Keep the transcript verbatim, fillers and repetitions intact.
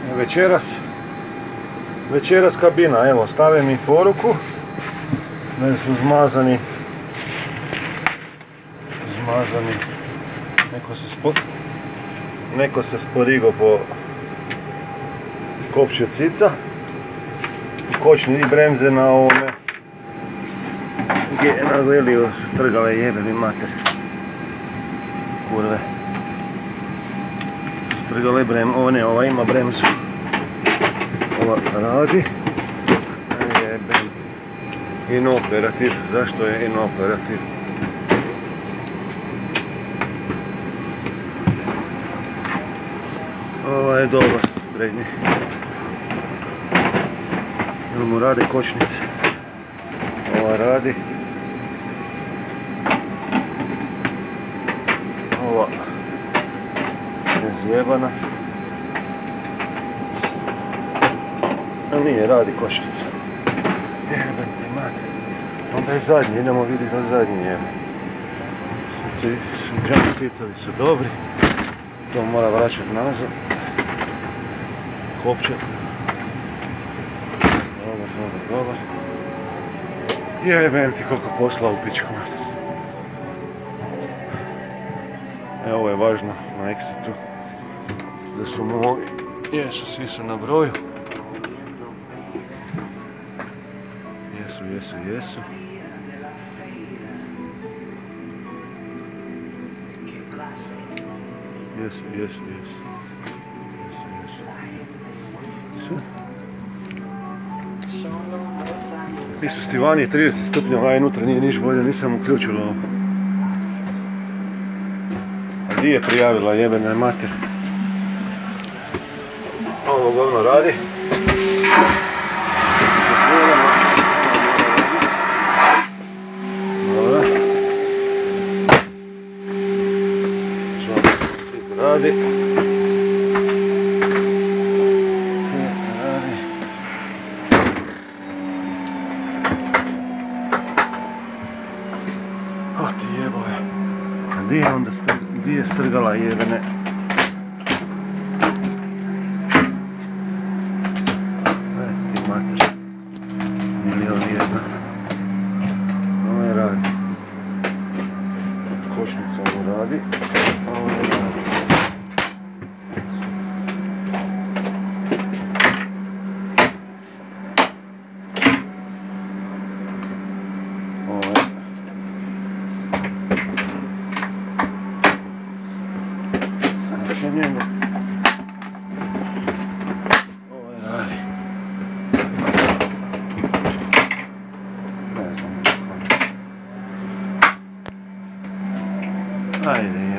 večeras večeras kabina, evo stave mi poruku da su zmazani zmazani neko se spo, neko se sporigo po kopču cica i kočni i bremze na ovome gdje na veliju su strgale, jebe mi mater kurve su strgale brem, ovo ne, ova ima bremzu, ova radi, jebem, inoperativ, zašto je inoperativ? Ova je dobar, prednji, jer mu rade kočnice, ova radi, ova je zjebana, a nije, radi kočnica. Jebem ti mater. Onda je zadnji, idemo vidjeti na zadnji jebe. Jump seatovi su dobri, to mora vraćati nazad. Kopčat. Dobar, dobar, dobar. Jebem ti koliko posla u pičku mater. E, ovo je važno na Exitu, da su moji, jesu, svi su na broju. Jesu, jesu, jesu. Jesu, jesu, jesu. Jesu, jesu. Su. Isu stivanje trideset stupnjeva, aj unutra nije niš bolje, nisam uključila ovo. A di je prijavila jebena mater? Ovo govno radi. Dobro. Radi. Radi. O ti jeboje. A di je onda di je strgala jebene? E ti mater. Milion jedna. Ovo je radi. Košnica mu radi. Ovo je radi. Njemu. Ovo je radi. Ne znam. Ajde.